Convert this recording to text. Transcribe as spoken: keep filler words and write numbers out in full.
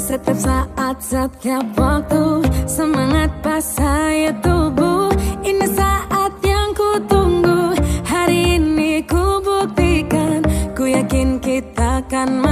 Setiap saat, setiap waktu, semangat pas saya tubuh. Ini saat yang ku tunggu. Hari ini ku buktikan, ku yakin kita akan